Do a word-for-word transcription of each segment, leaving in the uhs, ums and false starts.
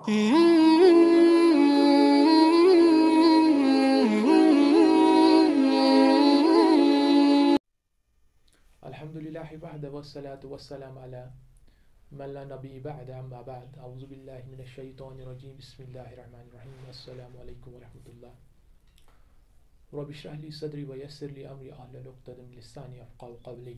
الحمدللہ وحدہ والصلاة والسلام علی من لا نبی بعد اما بعد اعوذ باللہ من الشیطان الرجیم بسم اللہ الرحمن الرحیم السلام علیکم ورحمۃ اللہ رب اشرح لی صدری ویسر لی امری واحلل عقدۃ من لسانی یفقہوا قولی۔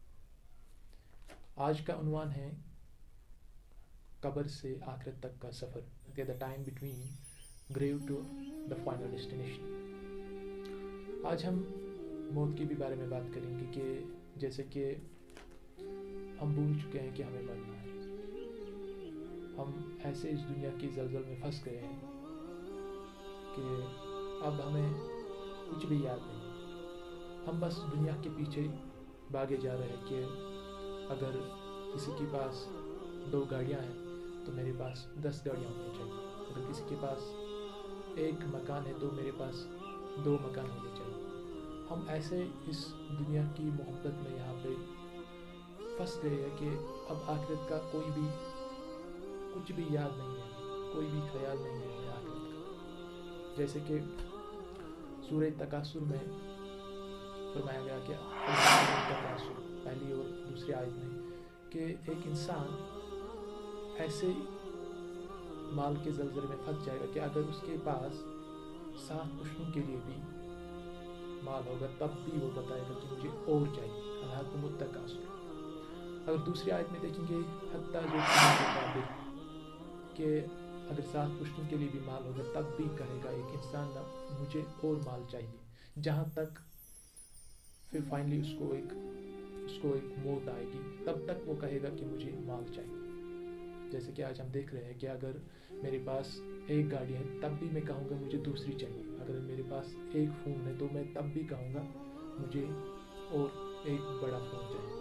آج کا عنوان ہے قبر سے آخرت تک کا سفر، the time between grave to the final destination۔ آج ہم موت کے بھی بارے میں بات کریں گے کہ جیسے کہ ہم بھول چکے ہیں کہ ہمیں مرنا ہے، ہم ایسے اس دنیا کی زلزل میں پھنس گئے ہیں کہ اب ہمیں کچھ بھی یاد نہیں، ہم بس دنیا کے پیچھے بھاگے جا رہے ہیں کہ اگر کسی کے پاس دو گاڑیاں ہیں تو میرے پاس دس گاڑیاں ہونی چاہیے، اگر کسی کے پاس ایک مکان ہے تو میرے پاس دو مکان ہونے چاہیے۔ ہم ایسے اس دنیا کی محبت میں یہاں پہ پھنس گئے ہیں کہ اب آخرت کا کوئی بھی کچھ بھی یاد نہیں ہے، کوئی بھی خیال نہیں ہے ہمیں آخرت کا۔ جیسے کہ سورہ تکاثر میں فرمایا گیا کہ تکاثر پہلی اور دوسری آیت میں کہ ایک انسان ایسے مال کے زلزلے میں پھنس جائے گا کہ اگر اس کے پاس سات پشتوں کے لیے بھی مال ہوگا تب بھی وہ بتائے گا کہ مجھے اور چاہیے، الہاکم التکاثر۔ اگر دوسری آیت میں دیکھیں گے حتیٰ جو قابل کہ اگر سات پشتوں کے لیے بھی مال ہوگا تب بھی کہے گا ایک انسان نہ مجھے اور مال چاہیے، جہاں تک پھر فائنلی اس کو ایک اس کو ایک موت آئے گی تب تک وہ کہے گا کہ مجھے مال چاہیے۔ جیسے کہ آج ہم دیکھ رہے ہیں کہ اگر میرے پاس ایک گاڑی ہے تب بھی میں کہوں گا مجھے دوسری چاہیے، اگر میرے پاس ایک فون ہے تو میں تب بھی کہوں گا مجھے اور ایک بڑا فون چاہیے۔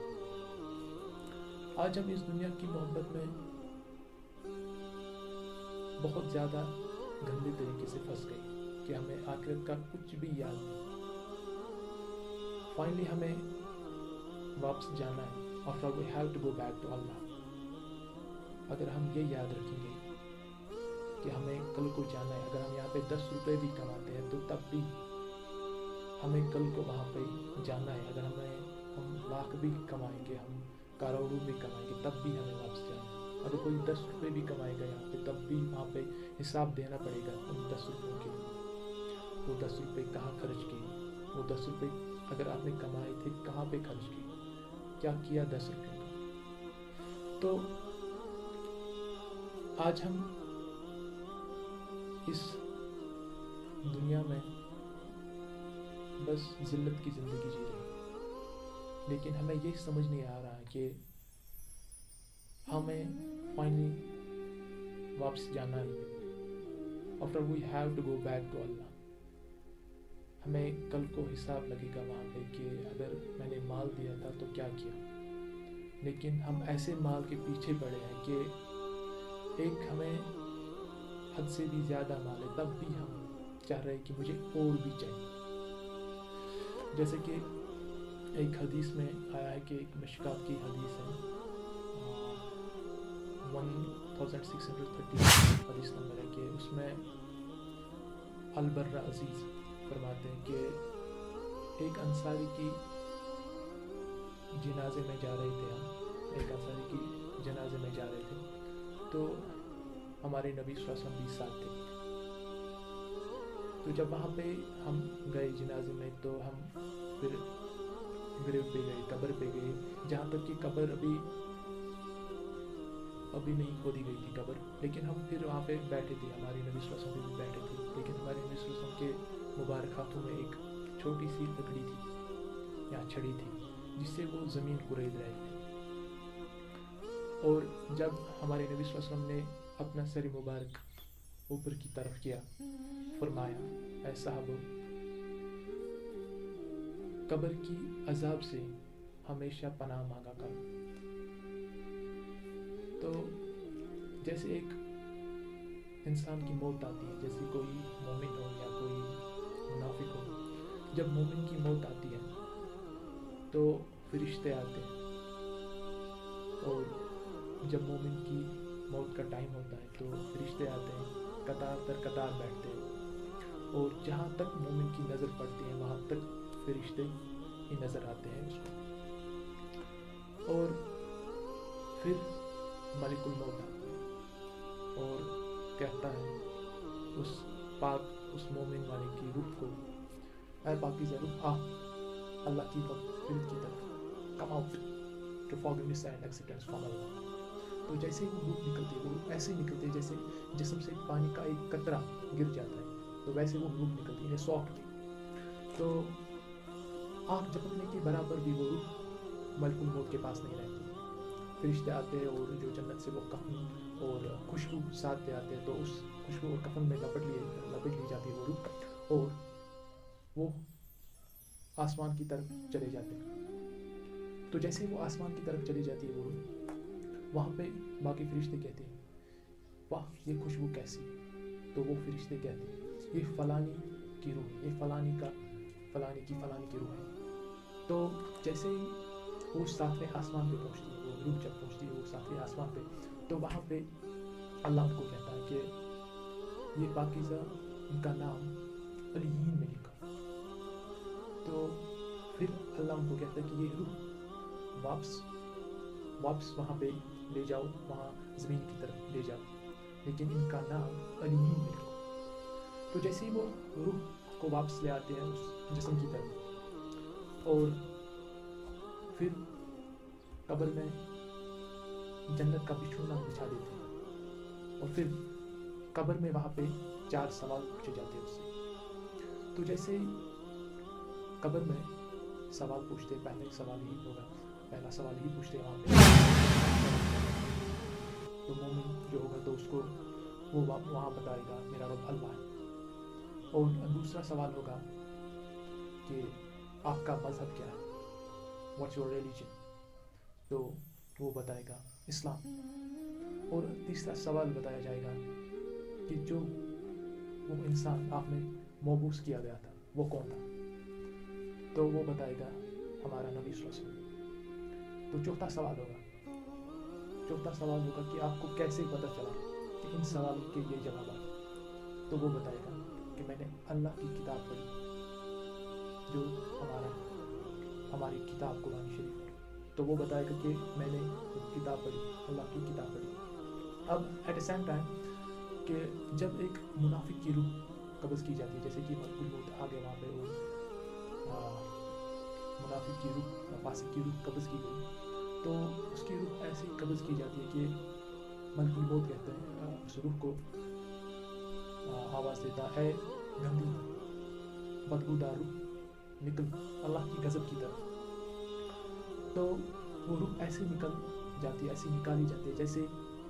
آج ہم اس دنیا کی محبت میں بہت زیادہ گندے طریقے سے پھنس گئے کہ ہمیں آخرت کا کچھ بھی یاد نہیں۔ فائنلی ہمیں واپس جانا ہے، after we have to go back to Allah۔ اگر ہم یہ یاد رکھیں گے کہ ہمیں کل کو جانا ہے، اگر ہم یہاں پہ دس روپے بھی کماتے ہیں تو تب بھی ہمیں کل کو وہاں پہ جانا ہے، اگر ہمیں ہم لاکھ بھی کمائیں گے، ہم کروڑوں بھی کمائیں گے تب بھی ہمیں واپس جانا ہے۔ اگر کوئی دس روپے بھی کمائے گا یہاں پہ تب بھی وہاں پہ حساب دینا پڑے گا ان دس روپوں کے لیے، وہ دس روپے کہاں خرچ کیے، وہ دس روپے اگر آپ نے کمائے تھے کہاں پہ خرچ کیے، کیا کیا دس روپے کا۔ تو آج ہم اس دنیا میں بس ذلت کی زندگی جی رہے ہیں، لیکن ہمیں یہ سمجھ نہیں آ رہا کہ ہمیں فائنلی واپس جانا ہی ہے، after we have to go back to Allah۔ ہمیں کل کو حساب لگے گا وہاں پہ کہ اگر میں نے مال دیا تھا تو کیا کیا، لیکن ہم ایسے مال کے پیچھے پڑے ہیں کہ ایک ہمیں حد سے بھی زیادہ مال ہے تب بھی ہم چاہ رہے کہ مجھے اور بھی چاہیے۔ جیسے کہ ایک حدیث میں آیا ہے کہ ایک مشکات کی حدیث ہے، one thousand six hundred thirty حدیث نمبر ہے کہ اس میں البرہ عزیز فرماتے ہیں کہ ایک انصاری کی جنازے میں جا رہے تھے، ہم ایک انصاری کی جنازے میں جا رہے تھے تو ہمارے نبی صلی اللہ علیہ وسلم بھی ساتھ تھے۔ تو جب وہاں پہ ہم گئے جنازے میں تو ہم پھر گریو پہ گئے، قبر پہ گئے، جہاں تک کہ قبر ابھی ابھی نہیں کھودی گئی تھی قبر، لیکن ہم پھر وہاں پہ بیٹھے تھے، ہمارے نبی صلی اللہ علیہ وسلم بھی بیٹھے تھے، لیکن ہمارے نبی صلی اللہ علیہ وسلم کے مبارک ہاتھوں میں ایک چھوٹی سی لکڑی تھی یا چھڑی تھی جس سے وہ زمین قرید رہے تھے۔ اور جب ہمارے نبی صلی اللہ علیہ وسلم نے اپنا سر مبارک اوپر کی طرف کیا، فرمایا اے صحابہ، قبر کی عذاب سے ہمیشہ پناہ مانگا کرو۔ تو جیسے ایک انسان کی موت آتی ہے، جیسے کوئی مومن ہو یا کوئی منافق ہو، جب مومن کی موت آتی ہے تو فرشتے آتے ہیں، اور جب مومن کی موت کا ٹائم ہوتا ہے تو فرشتے آتے ہیں، قطار در قطار بیٹھتے ہیں، اور جہاں تک مومن کی نظر پڑتی ہے وہاں تک فرشتے ہی نظر آتے ہیں اس کو. اور پھر ملک الموت آتا ہے اور کہتا ہے اس پاک اس مومن والے کی روح کو، اے پاکیزہ روح، آ اللہ کی مغفرت کی طرف، come out to forgiveness and acceptance from Allah. تو جیسے وہ روح نکلتی ہے، وہ ایسے نکلتی ہے جیسے جسم سے پانی کا ایک قطرہ گر جاتا ہے، تو ویسے وہ روح نکلتی ہے سافٹ. تو آنکھ جھپکنے کے برابر بھی وہ روح ملک الموت کے پاس نہیں رہتی. فرشتے آتے ہیں اور جو جنت سے وہ کفن اور خوشبو ساتھ لے آتے ہیں، تو اس خوشبو اور کفن میں لپٹ لی لپٹ لی جاتی ہے وہ روح، اور وہ آسمان کی طرف چلے جاتے ہیں. تو جیسے وہ آسمان کی طرف چلی جاتی ہے وہ روح، وہاں پہ باقی فرشتے کہتے ہیں واہ یہ خوشبو کیسی. تو وہ فرشتے کہتے ہیں یہ فلانی کی روح، یہ فلانی کا فلانی کی فلانی کی روح ہے. تو جیسے ہی وہ ساتویں آسمان پہ پہنچتی ہے، وہ روح جب پہنچتی ہے وہ ساتویں آسمان پہ، تو وہاں پہ اللہ ان کو کہتا ہے کہ یہ پاکیزہ ان کا نام علیین میں لکھا. تو پھر اللہ ان کو کہتا ہے کہ یہ روح واپس واپس وہاں پہ لے جاؤ، وہاں زمین کی طرف لے جاؤ، لیکن ان کا نام علیین میں لکھو. تو جیسے ہی وہ روح کو واپس لے آتے ہیں اس جسم کی طرف، اور پھر قبر میں جنت کا بچھونا بچھا دیتے ہیں، اور پھر قبر میں وہاں پہ چار سوال پوچھے جاتے ہیں اس سے. تو جیسے قبر میں سوال پوچھتے، پہلے سوال ہی ہوگا پہلا سوال ہی پوچھتے وہاں پہ، تو مومن جو ہوگا تو اس کو وہ وہاں بتائے گا میرا رب اللہ ہے. اور دوسرا سوال ہوگا کہ آپ کا مذہب کیا ہے، واٹس یور ریلیجن، تو وہ بتائے گا اسلام. اور تیسرا سوال بتایا جائے گا کہ جو وہ انسان آپ میں مبعوث کیا گیا تھا وہ کون تھا، تو وہ بتائے گا ہمارا نبی صلی اللہ علیہ وسلم. تو چوتھا سوال ہوگا چوتھا سوال ہوگا کہ آپ کو کیسے پتہ چلا کہ ان سوالوں کے یہ جوابات، تو وہ بتائے گا کہ میں نے اللہ کی کتاب پڑھی، جو ہمارا ہماری کتاب قرآن شریف، تو وہ بتائے گا کہ میں نے کتاب پڑھی، اللہ کی کتاب پڑھی. اب ایٹ اے سیم ٹائم کہ جب ایک منافق کی روح قبض کی جاتی ہے، جیسے کہ ملک الموت آگے وہاں پہ وہ منافق کی روح، فاسق کی روح قبض کی گئی، تو اس کی روح ایسی قبض کی جاتی ہے کہ ملک الموت کہتے ہیں اس روح کو، آواز دیتا ہے اے گندی بدبودار روح نکل اللہ کی غضب کی طرف. تو وہ روح ایسے نکل جاتی ہے، ایسی نکالی جاتی ہے جیسے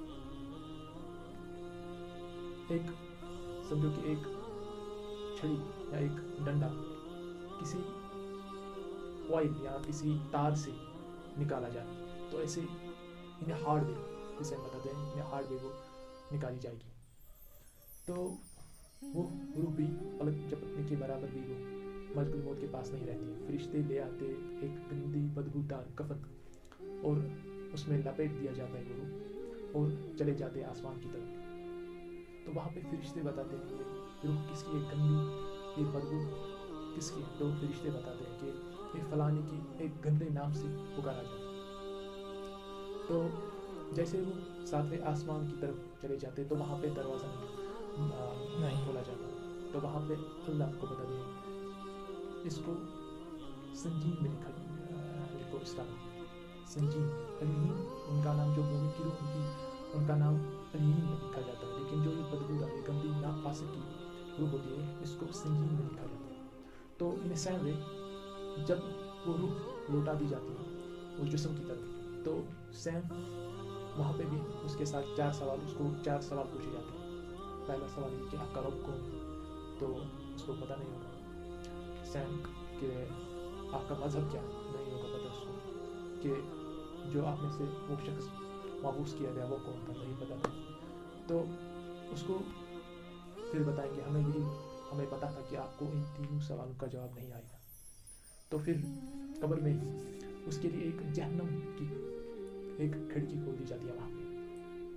ایک سمجھو کہ ایک چھڑی یا ایک ڈنڈا کسی آئل یا کسی تار سے نکالا جائے، تو ایسے انہیں ہارڈ وے جسے بتاتے ہیں انہیں ہارڈ وے وہ نکالی جائے گی. تو وہ روح بھی پلک جھپکنے کے برابر بھی وہ ملک الموت کے پاس نہیں رہتی. فرشتے لے آتے ایک گندی بدبودار کفن اور اس میں لپیٹ دیا جاتا ہے وہ روح، اور چلے جاتے ہیں آسمان کی طرف. تو وہاں پہ فرشتے بتاتے ہیں یہ روح کس کی ہے، گندی یہ بدبو کس کی ہے، تو فرشتے بتاتے ہیں کہ یہ فلانی کی ایک گندے نام سے پکارا جاتا ہے. تو جیسے وہ ساتویں آسمان کی طرف چلے جاتے تو وہاں پہ دروازہ نہیں کھولا جاتا، تو وہاں پہ اللہ کو بتا دیں اس کو سنجین میں لکھا لکھو اسلام سنجین علیین، ان کا نام جو مومن کی روح کی ان کا نام علیین میں لکھا جاتا ہے، لیکن جو یہ بدبودار یہ گندی نافاسق کی روح ہوتی ہے اس کو سنجین میں لکھا جاتا ہے. تو ان سیم وے جب وہ روح لوٹا دی جاتی ہے اس جسم کی طرف، تو سیم وہاں پہ بھی اس کے ساتھ چار سوال اس کو چار سوال پوچھے جاتے ہیں. پہلا سوال یہ کہ آپ کا رب کون، تو اس کو پتہ نہیں ہوگا. سیم کہ آپ کا مذہب کیا، نہیں ہوگا پتہ اس کو. کہ جو آپ میں سے وہ شخص مبعوث کیا گیا وہ کون تھا، نہیں پتہ تھا. تو اس کو پھر بتائیں گے ہمیں یہی ہمیں پتہ تھا کہ آپ کو ان تینوں سوالوں کا جواب نہیں آئے گا. تو پھر قبر میں ہی اس کے لیے ایک جہنم کی ایک کھڑکی کھول دی جاتی ہے وہاں پہ.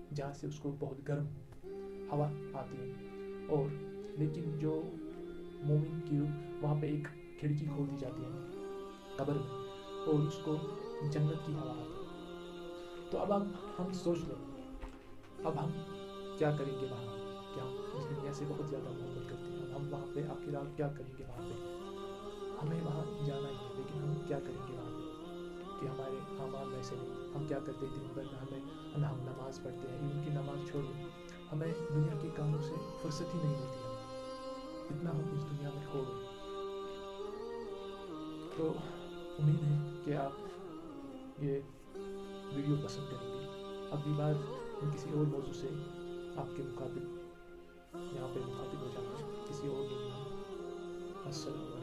जहाँ से उसको बहुत गर्म हवा आती है। और लेकिन जो मोमिन की रूह वहाँ पे एक खिड़की खोल दी जाती है कब्र में और उसको जन्नत की हवा आती है। तो अब अब हम सोच लो, अब हम क्या करेंगे वहाँ? क्या हम इस दुनिया से बहुत ज़्यादा मोहब्बत करते हैं, हम वहाँ पे आखिर क्या करेंगे वहाँ पे? हमें वहाँ जाना ही है, लेकिन हम क्या करेंगे वहाँ पे? कि हमारे अमाल वैसे नहीं, हम क्या करते हैं दिन भर में? हमें हम नमाज़ पढ़ते हैं, इनकी नमाज़ छोड़ो, हमें दुनिया के कामों से फुर्सत ही नहीं मिलती है, इतना हम इस दुनिया में खो गए। तो उम्मीद है कि आप ये वीडियो पसंद करेंगे। अगली बार मैं किसी और मौजू से आपके मुखातिब यहाँ पे मुखातिब हो जाऊँगा किसी और वीडियो में। अस्सलाम।